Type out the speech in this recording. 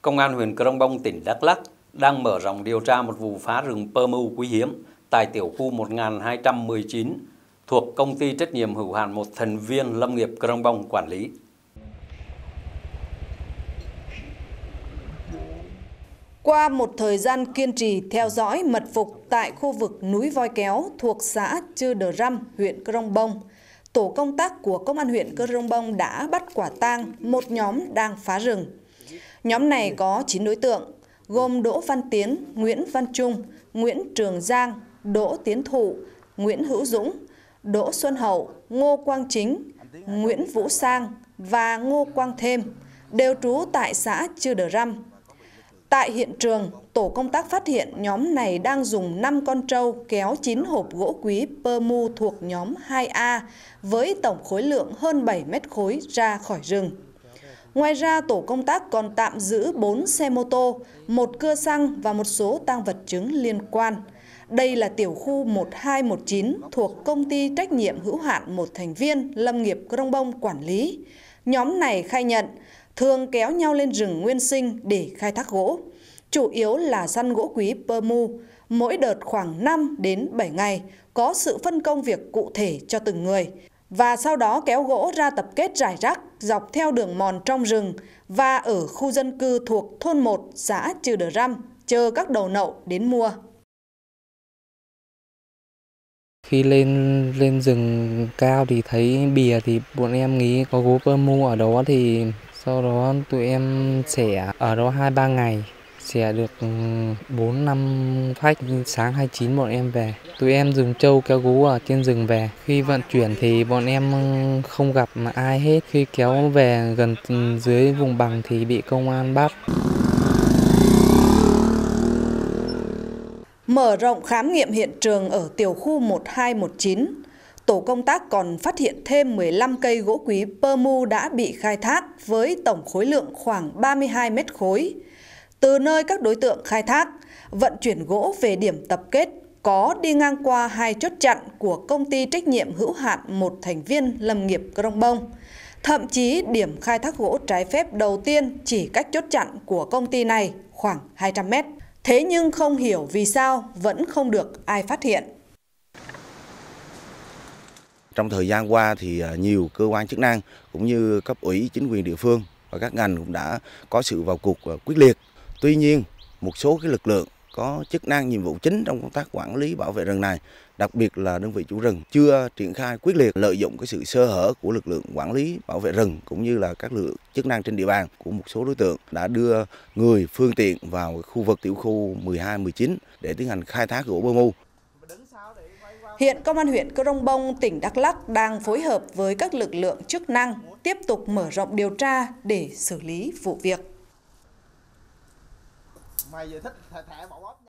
Công an huyện Crong Bông, tỉnh Đắk Lắk đang mở rộng điều tra một vụ phá rừng pơ mu quý hiếm tại tiểu khu 1219 thuộc công ty trách nhiệm hữu hạn một thành viên lâm nghiệp Crong Bông quản lý. Qua một thời gian kiên trì theo dõi mật phục tại khu vực núi Voi Kéo thuộc xã Chư Đờ Răm, huyện Crong Bông, tổ công tác của Công an huyện Crong Bông đã bắt quả tang một nhóm đang phá rừng. Nhóm này có 9 đối tượng, gồm Đỗ Văn Tiến, Nguyễn Văn Trung, Nguyễn Trường Giang, Đỗ Tiến Thụ, Nguyễn Hữu Dũng, Đỗ Xuân Hậu, Ngô Quang Chính, Nguyễn Vũ Sang và Ngô Quang Thêm, đều trú tại xã Chư Đờ Răm. Tại hiện trường, tổ công tác phát hiện nhóm này đang dùng 5 con trâu kéo 9 hộp gỗ quý pơ mu thuộc nhóm 2A với tổng khối lượng hơn 7 mét khối ra khỏi rừng. Ngoài ra, tổ công tác còn tạm giữ 4 xe mô tô, 1 cưa xăng và một số tang vật chứng liên quan. Đây là tiểu khu 1219 thuộc công ty trách nhiệm hữu hạn một thành viên lâm nghiệp Crong Bông quản lý. Nhóm này khai nhận thường kéo nhau lên rừng nguyên sinh để khai thác gỗ, chủ yếu là săn gỗ quý pơ mu, mỗi đợt khoảng 5 đến 7 ngày, có sự phân công việc cụ thể cho từng người, và sau đó kéo gỗ ra tập kết rải rác dọc theo đường mòn trong rừng và ở khu dân cư thuộc thôn 1 xã Chư Đờ Răm, chờ các đầu nậu đến mua. Khi lên rừng cao thì thấy bìa thì bọn em nghĩ có gỗ pơ mu ở đó, thì sau đó tụi em xẻ ở đó 2-3 ngày, xẻ được 4-5 phách. Sáng 29 bọn em về. Tụi em dùng trâu kéo gỗ ở trên rừng về. Khi vận chuyển thì bọn em không gặp ai hết. Khi kéo về gần dưới vùng bằng thì bị công an bắt. Mở rộng khám nghiệm hiện trường ở tiểu khu 1219, tổ công tác còn phát hiện thêm 15 cây gỗ quý pơ mu đã bị khai thác với tổng khối lượng khoảng 32 mét khối. Từ nơi các đối tượng khai thác, vận chuyển gỗ về điểm tập kết có đi ngang qua 2 chốt chặn của công ty trách nhiệm hữu hạn một thành viên lâm nghiệp Crong Bông. Thậm chí điểm khai thác gỗ trái phép đầu tiên chỉ cách chốt chặn của công ty này khoảng 200 mét. Thế nhưng không hiểu vì sao vẫn không được ai phát hiện. Trong thời gian qua thì nhiều cơ quan chức năng cũng như cấp ủy chính quyền địa phương và các ngành cũng đã có sự vào cuộc quyết liệt. Tuy nhiên, một số cái lực lượng có chức năng nhiệm vụ chính trong công tác quản lý bảo vệ rừng này, đặc biệt là đơn vị chủ rừng chưa triển khai quyết liệt, lợi dụng cái sự sơ hở của lực lượng quản lý bảo vệ rừng cũng như là các lực lượng chức năng trên địa bàn của một số đối tượng đã đưa người phương tiện vào khu vực tiểu khu 12-19 để tiến hành khai thác gỗ pơ mu. Hiện Công an huyện Crong Bông, tỉnh Đắk Lắk đang phối hợp với các lực lượng chức năng tiếp tục mở rộng điều tra để xử lý vụ việc.